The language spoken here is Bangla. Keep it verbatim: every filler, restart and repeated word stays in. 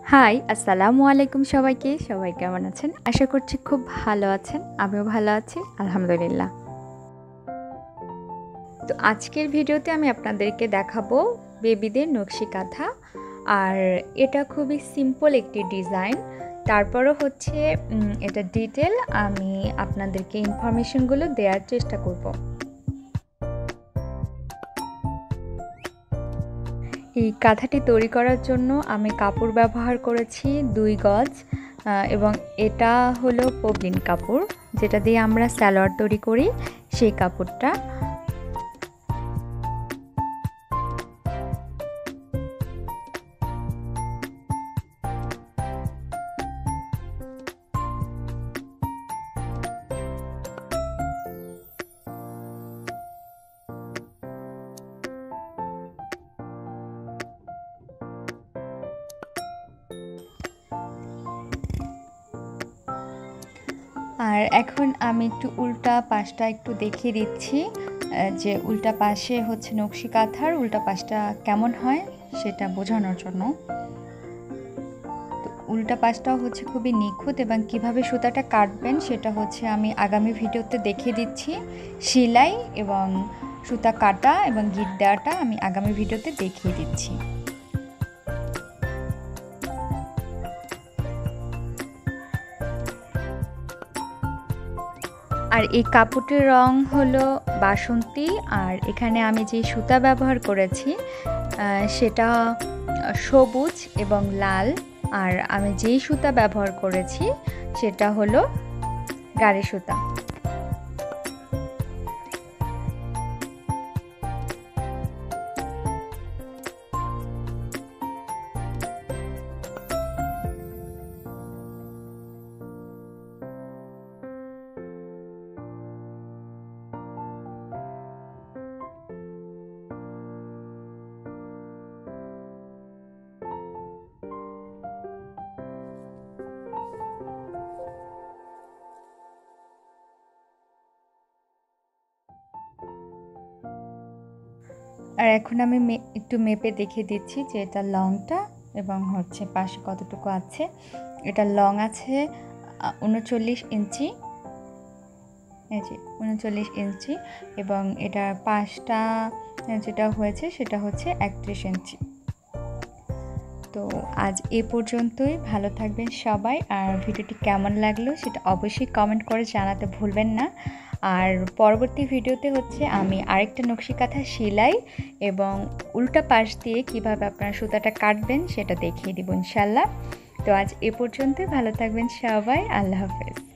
হাই, আসসালামু আলাইকুম সবাইকে। সবাই কেমন আছেন? আশা করছি খুব ভালো আছেন। আমিও ভালো আছি, আলহামদুলিল্লাহ। তো আজকের ভিডিওতে আমি আপনাদেরকে দেখাবো বেবিদের নকশি কাঁথা। আর এটা খুবই সিম্পল একটি ডিজাইন। তারপরও হচ্ছে এটা ডিটেল আমি আপনাদেরকে ইনফরমেশনগুলো দেওয়ার চেষ্টা করব। এই কাঁথাটি তৈরি করার জন্য আমি কাপড় ব্যবহার করেছি দুই গজ, এবং এটা হলো পবলিন কাপড়, যেটা দিয়ে আমরা সালোয়ার তৈরি করি সেই কাপড়টা। আর এখন আমি একটু উল্টা পাশটা একটু দেখিয়ে দিচ্ছি যে উল্টা পাশে হচ্ছে নকশি কাঁথার উল্টা পাশটা কেমন হয় সেটা বোঝানোর জন্য। তো উল্টা পাশটাও হচ্ছে খুবই নিখুঁত, এবং কিভাবে সুতাটা কাটবেন সেটা হচ্ছে আমি আগামী ভিডিওতে দেখিয়ে দিচ্ছি। সেলাই এবং সুতা কাটা এবং গিট দেওয়াটা আমি আগামী ভিডিওতে দেখিয়ে দিচ্ছি। আর এই কাপড়টির রং হলো বাসন্তী, আর এখানে আমি যে সুতা ব্যবহার করেছি সেটা সবুজ এবং লাল। আর আমি যেই সুতা ব্যবহার করেছি সেটা হলো গাড়ি সুতা। আর এখন আমি একটু মেপে দেখিয়ে দিচ্ছি যে এটা লংটা এবং হচ্ছে পাশে কতটুকু আছে। এটা লং আছে উনচল্লিশ ইঞ্চি, এই যে উনচল্লিশ ইঞ্চি, এবং এটার পাশটা যেটা হয়েছে সেটা হচ্ছে একত্রিশ ইঞ্চি। তো আজ এ পর্যন্তই। ভালো থাকবেন সবাই। আর ভিডিওটি কেমন লাগলো সেটা অবশ্যই কমেন্ট করে জানাতে ভুলবেন না। আর পরবর্তী ভিডিওতে হচ্ছে আমি আরেকটা নকশি কাঁথা সেলাই এবং উল্টা পাশ দিয়ে কিভাবে আপনারা সুতাটা কাটবেন সেটা দেখিয়ে দিব ইনশাল্লাহ। তো আজ এ পর্যন্তই। ভালো থাকবেন সবাই। আল্লাহ হাফেজ।